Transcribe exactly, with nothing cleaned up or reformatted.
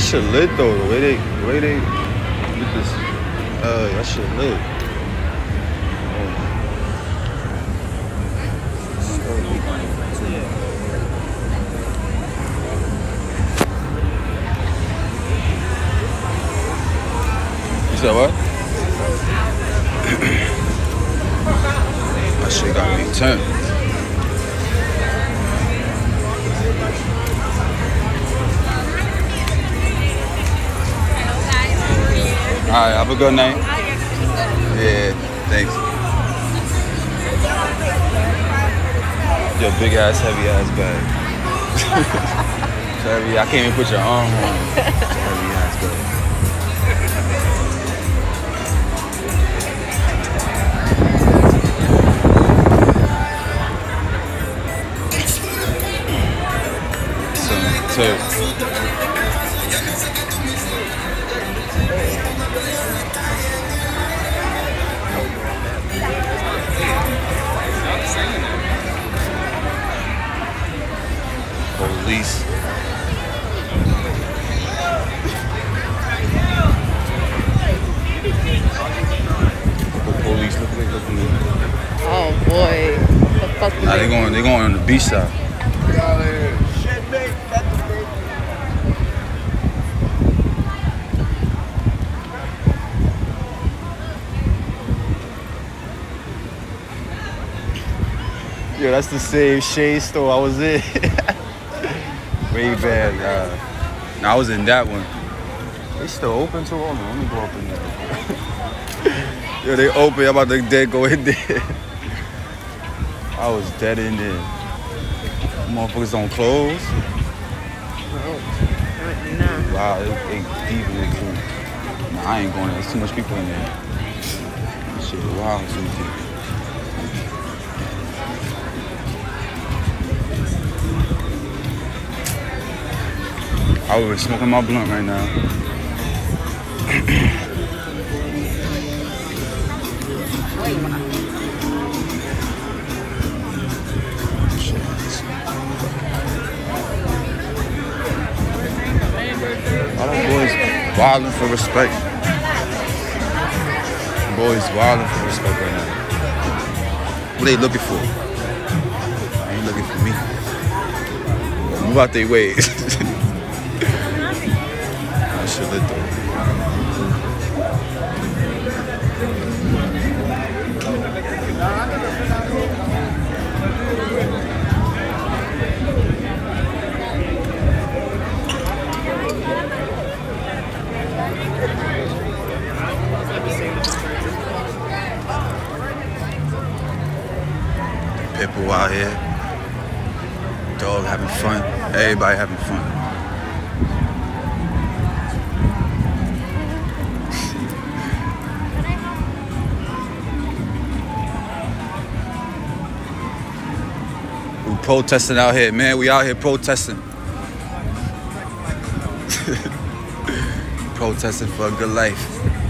shit lit though. The way they, the way they get this, uh, that shit lit. You said what? That shit got me turned. All right, have a good night. Yeah, thanks. Your big ass, heavy ass bag. Heavy, I can't even put your arm on it. Heavy ass bag. So, so. Police. Police, look at look at Oh boy. The fuck nah, they going they going on the beach side. Yo, that's the same shade store I was in. Way bad. Uh, no, I was in that one. They still open too? Hold on, let me go up in there. Yo, they open. I'm about to dead go in there. I was dead in there. Motherfuckers don't close. No. Nah. Wow, they, they deep in there too. Nah, I ain't going there. There's too much people in there. That shit wild too deep. I was smoking my blunt right now. All them boys wilding for respect. Boys wilding for respect right now. What they looking for? They ain't looking for me. Move out their ways. Shit lit though. People out here, dog having fun, everybody having fun. Protesting out here, man. We out here protesting. Protesting for a good life.